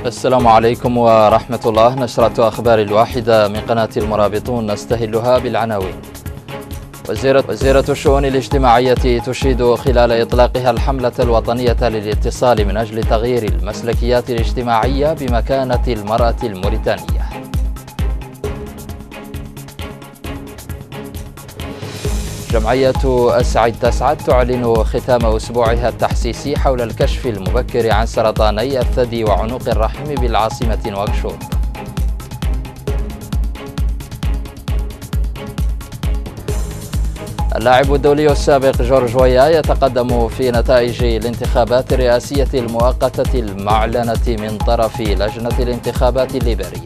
السلام عليكم ورحمة الله. نشرة أخبار الواحدة من قناة المرابطون نستهلها بالعناوين. وزيرة الشؤون الاجتماعية تشيد خلال إطلاقها الحملة الوطنية للاتصال من أجل تغيير المسلكيات الاجتماعية بمكانة المرأة الموريتانية. جمعية أسعد تسعد تعلن ختام أسبوعها التحسيسي حول الكشف المبكر عن سرطاني الثدي وعنق الرحم بالعاصمة نواكشوط. اللاعب الدولي السابق جورج ويا يتقدم في نتائج الانتخابات الرئاسية المؤقتة المعلنة من طرف لجنة الانتخابات الليبرية.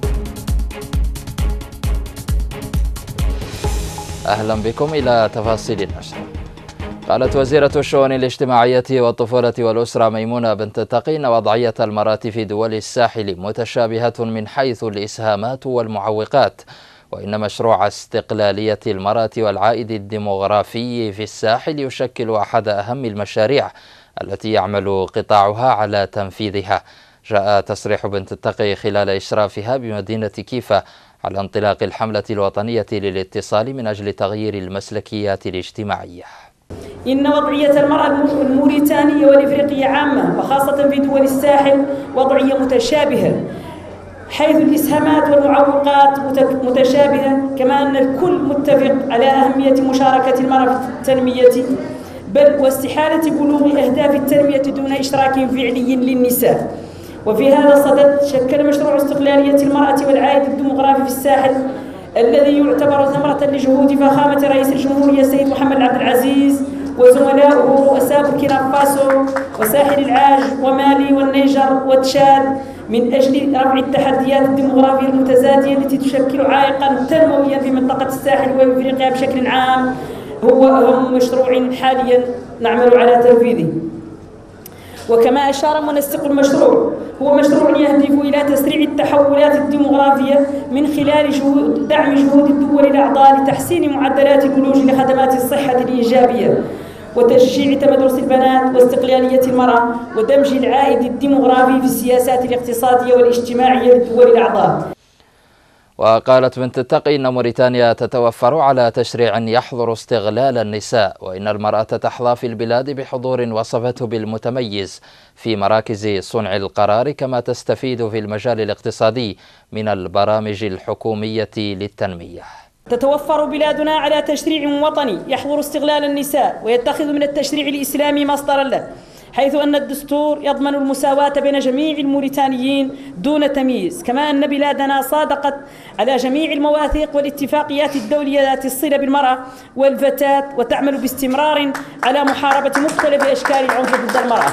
أهلا بكم إلى تفاصيل النشرة. قالت وزيرة الشؤون الاجتماعية والطفولة والأسرة ميمونة بنت تقي إن وضعية المرأة في دول الساحل متشابهة من حيث الإسهامات والمعوقات، وإن مشروع استقلالية المرأة والعائد الديمغرافي في الساحل يشكل أحد أهم المشاريع التي يعمل قطاعها على تنفيذها. جاء تصريح بنت التقي خلال إشرافها بمدينة كيفا على انطلاق الحملة الوطنية للاتصال من أجل تغيير المسلكيات الاجتماعية. إن وضعية المرأة الموريتانية والإفريقية عامة وخاصة في دول الساحل وضعية متشابهة، حيث الإسهامات والمعوقات متشابهة، كما أن الكل متفق على أهمية مشاركة المرأة في التنمية بل واستحالة بلوغ أهداف التنمية دون إشراك فعلي للنساء. وفي هذا الصدد شكل مشروع استقلالية المرأة والعائد الديمغرافي في الساحل الذي يعتبر ثمرة لجهود فخامة رئيس الجمهورية السيد محمد عبد العزيز وزملائه رؤساء بوركينا فاسو وساحل العاج ومالي والنيجر وتشاد من أجل رفع التحديات الديمغرافية المتزايدة التي تشكل عائقا تنمويا في منطقة الساحل وإفريقيا بشكل عام. هو أهم مشروع حاليا نعمل على تنفيذه. وكما أشار منسق المشروع، هو مشروع يهدف إلى تسريع التحولات الديمغرافية من خلال دعم جهود الدول الأعضاء لتحسين معدلات الولوج لخدمات الصحة الإيجابية وتشجيع تمدرس البنات واستقلالية المرأة ودمج العائد الديمغرافي في السياسات الاقتصادية والاجتماعية للدول الأعضاء. وقالت بنت التقي إن موريتانيا تتوفر على تشريع يحظر استغلال النساء، وإن المرأة تحظى في البلاد بحضور وصفته بالمتميز في مراكز صنع القرار، كما تستفيد في المجال الاقتصادي من البرامج الحكومية للتنمية. تتوفر بلادنا على تشريع وطني يحظر استغلال النساء ويتخذ من التشريع الإسلامي مصدرا له، حيث أن الدستور يضمن المساواة بين جميع الموريتانيين دون تمييز، كما أن بلادنا صادقت على جميع المواثيق والاتفاقيات الدولية ذات الصلة بالمرأة والفتاة وتعمل باستمرار على محاربة مختلف أشكال العنف ضد المرأة.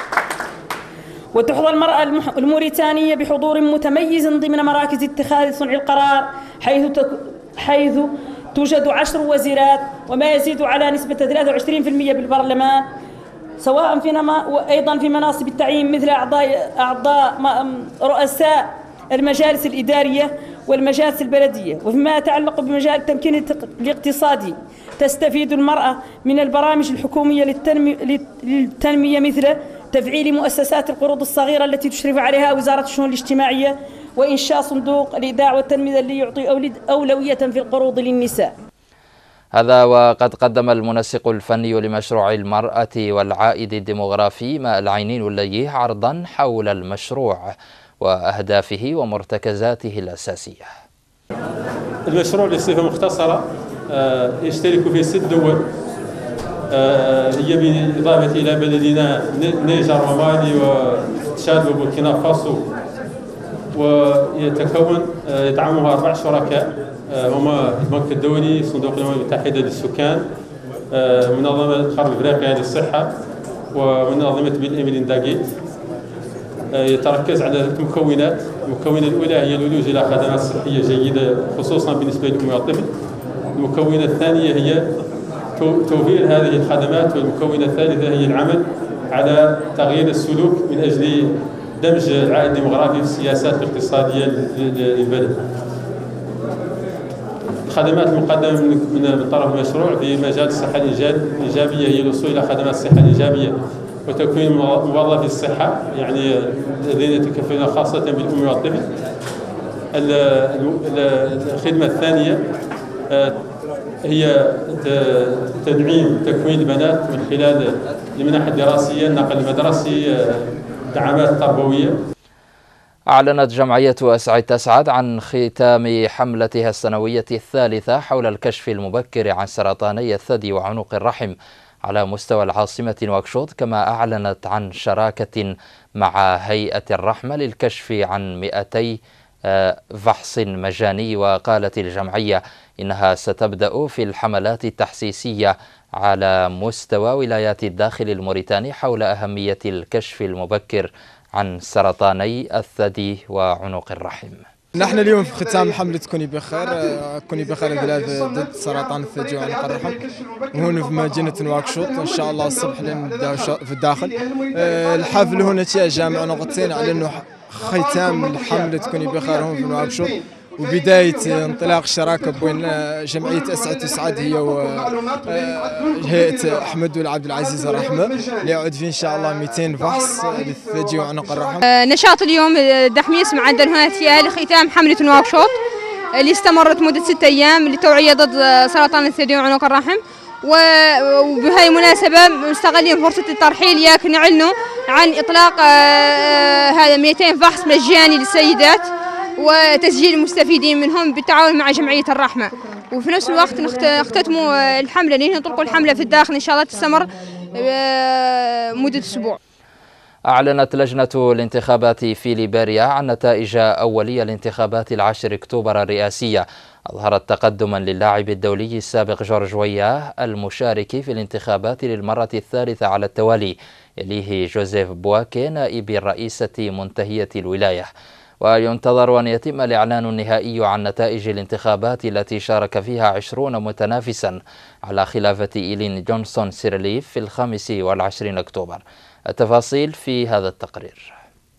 وتحظى المرأة الموريتانية بحضور متميز ضمن مراكز اتخاذ صنع القرار، حيث توجد 10 وزيرات وما يزيد على نسبة 23% بالبرلمان، سواء وأيضا في مناصب التعيين مثل أعضاء رؤساء المجالس الإدارية والمجالس البلدية. وفيما يتعلق بمجال التمكين الاقتصادي تستفيد المرأة من البرامج الحكومية للتنمية مثل تفعيل مؤسسات القروض الصغيرة التي تشرف عليها وزارة الشؤون الاجتماعية، وإنشاء صندوق الإيداع والتنمية اللي يعطي أولوية في القروض للنساء. هذا وقد قدم المنسق الفني لمشروع المرأة والعائد الديمغرافي ماء العينين الليه عرضا حول المشروع وأهدافه ومرتكزاته الأساسية. المشروع بصفة مختصرة يشترك فيه 6 دول، هي بالإضافة إلى بلدنا نيجر ومالي وتشاد وبوركينا فاسو، ويتكون يدعمها 4 شركاء هما البنك الدولي، صندوق الأمم المتحدة للسكان، منظمة القرن الإفريقية للصحة، ومنظمة بيل ميليندا غيتس. يتركز على 3 مكونات. المكونة الأولى هي الولوج إلى خدمات صحية جيدة خصوصا بالنسبة للأم والطفل. المكونة الثانية هي توفير هذه الخدمات، والمكونة الثالثة هي العمل على تغيير السلوك من أجل دمج العائد الديمغرافي في السياسات الاقتصادية للبلد. الخدمات المقدمة من طرف المشروع في مجال الصحة الإيجابية هي الوصول إلى خدمات الصحة الإيجابية وتكوين موظفي الصحة، يعني الذين يتكفلون خاصة بالأم والطفل. الخدمة الثانية هي تدعيم تكوين البنات من خلال المنح الدراسية، النقل المدرسي، دعامات تربوية. أعلنت جمعية أسعد تسعد عن ختام حملتها السنوية الثالثة حول الكشف المبكر عن سرطاني الثدي وعنق الرحم على مستوى العاصمة نواكشوط، كما أعلنت عن شراكة مع هيئة الرحمة للكشف عن 200 فحص مجاني. وقالت الجمعية إنها ستبدأ في الحملات التحسيسية على مستوى ولايات الداخل الموريتاني حول أهمية الكشف المبكر عن سرطاني الثدي وعنق الرحم. نحن اليوم في ختام حملة كوني بخير، كوني بخير البلاد ضد سرطان الثدي وعنق الرحم، وهنا في مدينة نواكشوط. إن شاء الله الصبح نبدأ في الداخل. الحفل هنا جامع نقطتين على أنه ختام حملة كوني بخير هون في نواكشوط، وبداية انطلاق الشراكة بين جمعية أسعد تسعد هي وهيئة أحمد والعبد العزيز الرحمة، ليعود فيه إن شاء الله 200 فحص للثدي وعنق الرحم. نشاط اليوم الدحميس معدل هنا لختام حملة نواكشوط اللي استمرت مدة 6 أيام للتوعية ضد سرطان الثدي وعنق الرحم. وبهذه المناسبة مستغلين فرصة الترحيل ياك نعلنوا عن إطلاق هذا 200 فحص مجاني للسيدات وتسجيل المستفيدين منهم بالتعاون مع جمعية الرحمة. وفي نفس الوقت نختتموا الحملة، نطلقوا الحملة في الداخل إن شاء الله تستمر مدة أسبوع. أعلنت لجنة الانتخابات في ليبيريا عن نتائج أولية لانتخابات 10 أكتوبر الرئاسية، أظهرت تقدما للاعب الدولي السابق جورج وياه المشارك في الانتخابات للمرة الثالثة على التوالي، يليه جوزيف بواكي نائب الرئيسة منتهية الولاية. وينتظر أن يتم الإعلان النهائي عن نتائج الانتخابات التي شارك فيها 20 متنافسا على خلافة إيلين جونسون سيرليف في 25 أكتوبر. التفاصيل في هذا التقرير.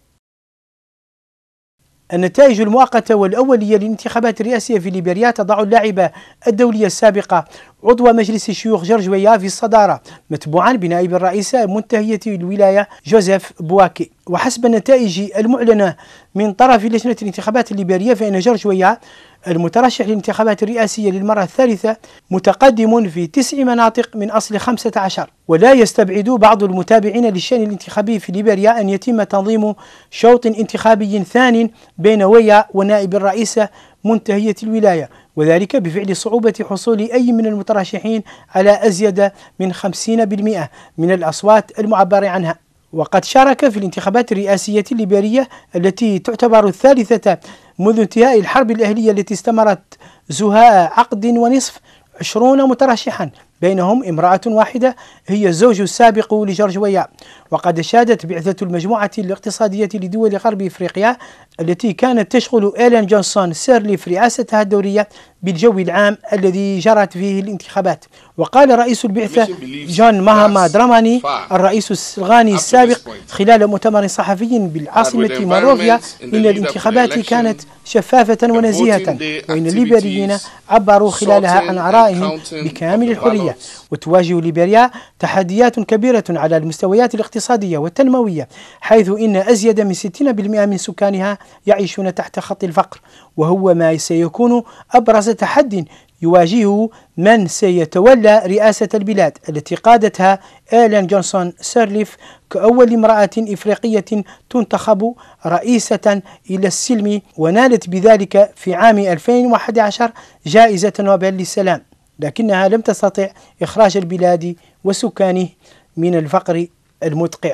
النتائج المؤقتة والأولية للانتخابات الرئاسية في ليبيريا تضع اللاعبة الدولية السابقة عضو مجلس الشيوخ جورج وياه في الصدارة، متبوعا بنائب الرئيسة منتهية الولاية جوزيف بواكي. وحسب النتائج المعلنة من طرف لجنة الانتخابات الليبيرية، فإن جورج وياه المترشح للانتخابات الرئاسية للمرة الثالثة متقدم في 9 مناطق من أصل 15، ولا يستبعد بعض المتابعين للشأن الانتخابي في ليبيريا أن يتم تنظيم شوط انتخابي ثان بين وياه ونائب الرئيسة منتهية الولاية، وذلك بفعل صعوبة حصول أي من المترشحين على أزيد من 50% من الأصوات المعبر عنها. وقد شارك في الانتخابات الرئاسية الليبيرية التي تعتبر الثالثة منذ انتهاء الحرب الأهلية التي استمرت زهاء عقد ونصف 20 مترشحا، بينهم امرأة واحدة هي الزوج السابق لجورج وياه. وقد شادت بعثة المجموعة الاقتصادية لدول غرب إفريقيا التي كانت تشغل إيلين جونسون سيرليف رئاستها الدورية بالجو العام الذي جرت فيه الانتخابات. وقال رئيس البعثة جون ماهاما دراماني الرئيس الغاني السابق خلال مؤتمر صحفي بالعاصمة مونروفيا إن الانتخابات كانت شفافة ونزيهة، وإن الليبيريين عبروا خلالها عن آرائهم بكامل الحرية. وتواجه ليبيريا تحديات كبيرة على المستويات الاقتصادية والتنموية، حيث إن أزيد من 60% من سكانها يعيشون تحت خط الفقر، وهو ما سيكون أبرز تحد يواجهه من سيتولى رئاسة البلاد التي قادتها إيلين جونسون سيرليف كأول امرأة إفريقية تنتخب رئيسة إلى السلم، ونالت بذلك في عام 2011 جائزة نوبل للسلام، لكنها لم تستطع إخراج البلاد وسكانه من الفقر المدقع.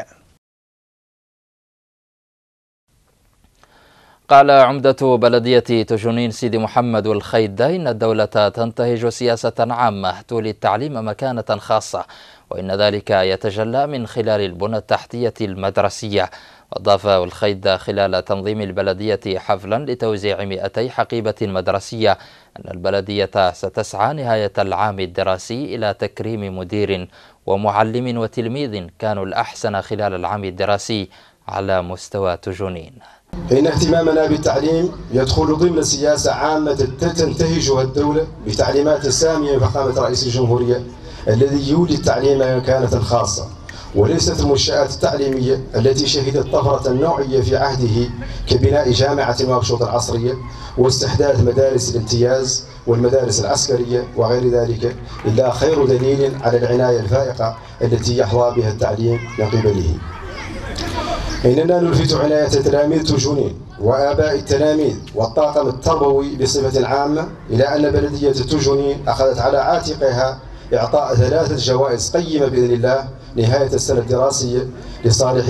قال عمدة بلدية تجنين سيدي محمد الخيدة إن الدولة تنتهج سياسة عامة تولي التعليم مكانة خاصة، وإن ذلك يتجلى من خلال البنى التحتية المدرسية. أضاف الخيدة خلال تنظيم البلدية حفلا لتوزيع 200 حقيبة مدرسية أن البلدية ستسعى نهاية العام الدراسي إلى تكريم مدير ومعلم وتلميذ كانوا الأحسن خلال العام الدراسي على مستوى تجنين. فإن اهتمامنا بالتعليم يدخل ضمن سياسة عامة تنتهجها الدولة بتعليمات سامية من فخامة رئيس الجمهورية الذي يولي التعليم مكانة خاصة، وليست المنشآت التعليمية التي شهدت طفرة نوعية في عهده كبناء جامعة نواكشوط العصرية واستحداث مدارس الامتياز والمدارس العسكرية وغير ذلك إلا خير دليل على العناية الفائقة التي يحظى بها التعليم من قبله. إننا نلفت عناية تلاميذ تجونين وآباء التلاميذ والطاقم التربوي بصفة عامة إلى أن بلدية تجونين أخذت على عاتقها إعطاء 3 جوائز قيمة بإذن الله نهاية السنة الدراسية لصالح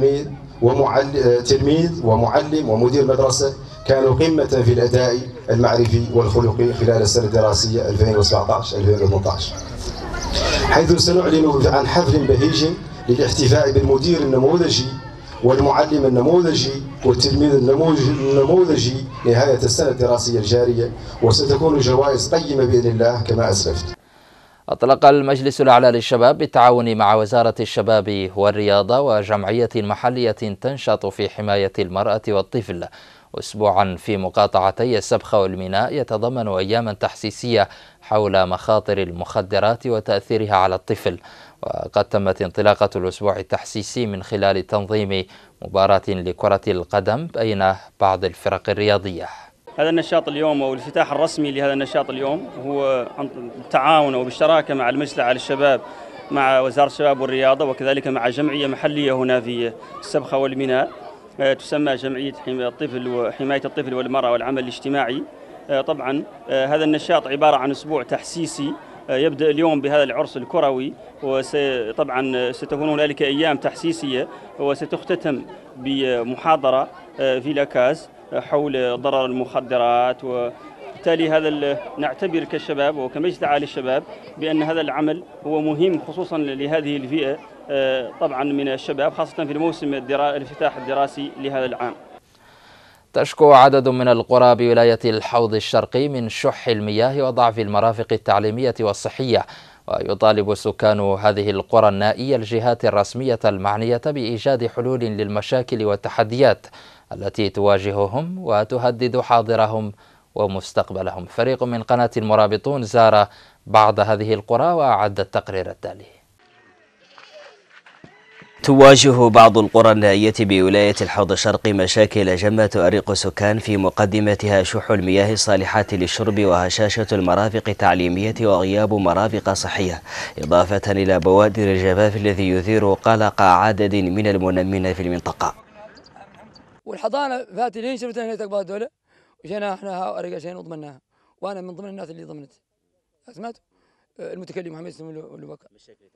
تلميذ ومعلم ومدير مدرسة كانوا قمة في الأداء المعرفي والخلقي خلال السنة الدراسية 2017-2018، حيث سنعلن عن حفل بهيج للاحتفاء بالمدير النموذجي والمعلم النموذجي والتلميذ النموذجي نهاية السنة الدراسية الجارية، وستكون جوائز قيمة بإذن الله كما أسلفت. أطلق المجلس الأعلى للشباب بالتعاون مع وزارة الشباب والرياضة وجمعية محلية تنشط في حماية المرأة والطفل أسبوعا في مقاطعتي السبخة والميناء يتضمن أياما تحسيسية حول مخاطر المخدرات وتأثيرها على الطفل. وقد تمت انطلاقة الأسبوع التحسيسي من خلال تنظيم مباراة لكرة القدم بين بعض الفرق الرياضية. هذا النشاط اليوم أو الافتتاح الرسمي لهذا النشاط اليوم هو بالتعاون وبالشراكة مع المجلس الأعلى للشباب مع وزارة الشباب والرياضة وكذلك مع جمعية محلية هنا في السبخة والميناء تسمى جمعية حماية الطفل والمرأة والعمل الاجتماعي. طبعا هذا النشاط عبارة عن أسبوع تحسيسي يبدأ اليوم بهذا العرس الكروي، وطبعا ستكون هنالك أيام تحسيسية وستختتم بمحاضرة في لاكاز حول ضرر المخدرات. وبالتالي هذا نعتبر كشباب وكمجلس أعلى للشباب بأن هذا العمل هو مهم خصوصا لهذه الفئة طبعا من الشباب، خاصة في الموسم الافتتاح الدراسي لهذا العام. تشكو عدد من القرى بولاية الحوض الشرقي من شح المياه وضعف المرافق التعليمية والصحية، ويطالب سكان هذه القرى النائية الجهات الرسمية المعنية بإيجاد حلول للمشاكل والتحديات التي تواجههم وتهدد حاضرهم ومستقبلهم. فريق من قناة المرابطون زار بعض هذه القرى وأعد التقرير التالي. تواجه بعض القرى النائية بولاية الحوض الشرقي مشاكل جمة تؤرق السكان، في مقدمتها شح المياه الصالحة للشرب وهشاشة المرافق التعليمية وغياب مرافق صحية، إضافة إلى بوادر الجفاف الذي يثير قلق عدد من المنمين في المنطقة. والحضانة فاتي لين شربتها هنا تقبل الدولة وجينا احنا أرقشين وضمناها، وأنا من ضمن الناس اللي ضمنت. سمعت المتكلم محمد اسمه اللي بكى.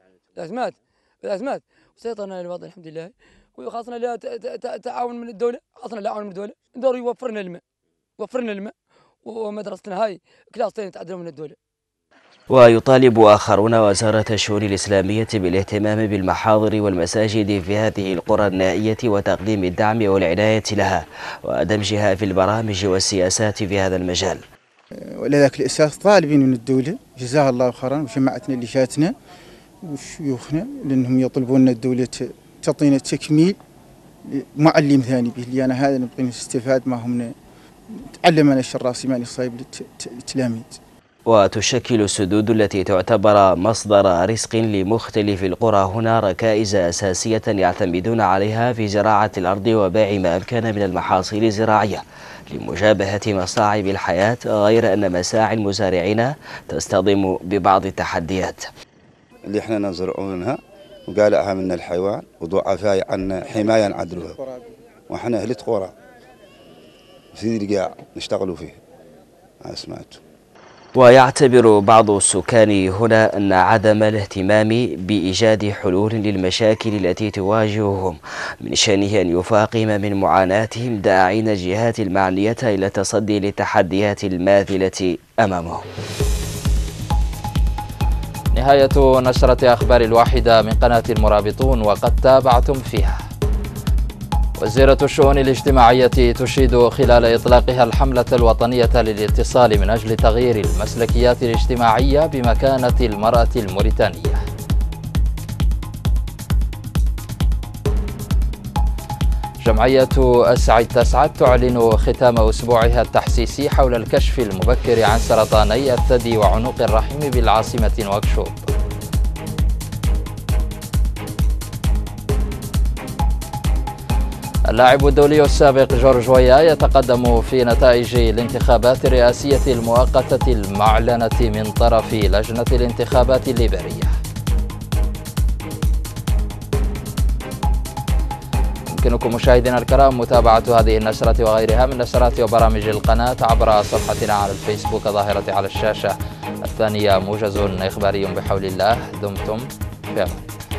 سمعت وسيطرنا الوضع الحمد لله، وخاصة لا تعاون من الدولة، خاصة لا عاون من الدولة، ندور يوفرنا الماء، ومدرستنا هاي كلاستين تعدلوا من الدولة. ويطالب آخرون وزارة الشؤون الإسلامية بالاهتمام بالمحاضر والمساجد في هذه القرى النائية وتقديم الدعم والعناية لها ودمجها في البرامج والسياسات في هذا المجال. ولذلك الأساس طالبين من الدولة جزاها الله خيرا وجماعتنا اللي شاتنا وشيوخنا لأنهم يطلبون الدولة تعطينا تكميل معلم ثاني به، اللي أنا هذا نبغي نستفاد ما هم تعلم أنا الشراسي ماني صايب للتلاميذ. وتشكل السدود التي تعتبر مصدر رزق لمختلف القرى هنا ركائز أساسية يعتمدون عليها في زراعة الأرض وبيع ما أمكن من المحاصيل الزراعية لمجابهة مصاعب الحياة، غير أن مساعي المزارعين تصطدم ببعض التحديات. اللي احنا نزرعونها وقالعها من الحيوان وضعفاء عنا حماية عدلوها، واحنا أهل قرى في القاع نشتغلوا فيه. سمعت. ويعتبر بعض السكان هنا أن عدم الاهتمام بإيجاد حلول للمشاكل التي تواجههم من شأنه أن يفاقم من معاناتهم، داعين الجهات المعنية إلى التصدي للتحديات الماثلة أمامهم. نهاية نشرة أخبار الواحدة من قناة المرابطون وقد تابعتم فيها. وزيرة الشؤون الاجتماعية تشيد خلال إطلاقها الحملة الوطنية للاتصال من أجل تغيير المسلكيات الاجتماعية بمكانة المرأة الموريتانية. جمعية أسعد تسعد تعلن ختام أسبوعها التحسيسي حول الكشف المبكر عن سرطاني الثدي وعنق الرحم بالعاصمة نواكشوط. اللاعب الدولي السابق جورج ويا يتقدم في نتائج الانتخابات الرئاسية المؤقتة المعلنة من طرف لجنة الانتخابات الليبرية. يمكنكم مشاهدينا الكرام متابعة هذه النشرة وغيرها من نشرات وبرامج القناة عبر صفحتنا على الفيسبوك ظاهرة على الشاشة الثانية. موجز إخباري بحول الله. دمتم في أمان.